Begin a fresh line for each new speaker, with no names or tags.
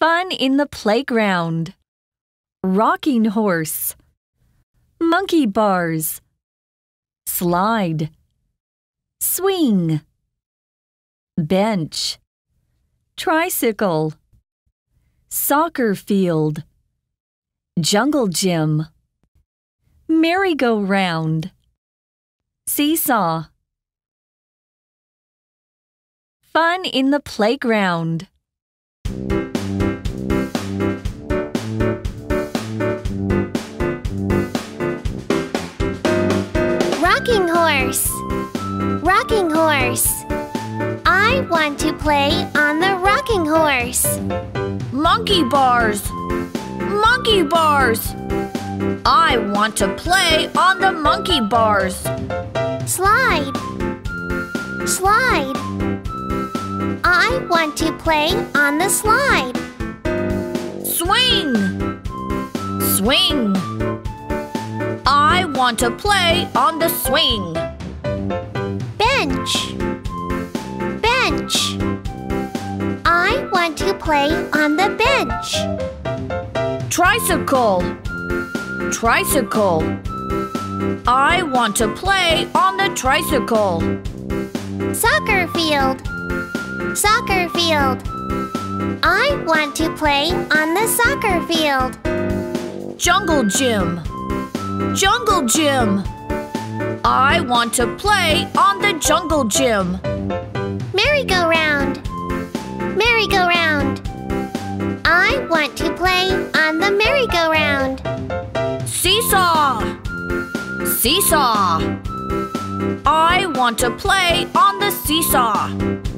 Fun in the playground. Rocking horse. Monkey bars. Slide. Swing. Bench. Tricycle. Soccer field. Jungle gym. Merry-go-round. Seesaw. Fun in the playground.
Rocking horse. Rocking horse. I want to play on the rocking horse.
Monkey bars. Monkey bars. I want to play on the monkey bars.
Slide. Slide. I want to play on the slide.
Swing. Swing. I want to play on the swing.
Bench. Bench. I want to play on the bench.
Tricycle. Tricycle. I want to play on the tricycle.
Soccer field. Soccer field. I want to play on the soccer field.
Jungle gym. Jungle gym. I want to play on the jungle gym.
Merry-go-round. Merry-go-round. I want to play on the merry-go-round.
Seesaw. Seesaw. I want to play on the seesaw.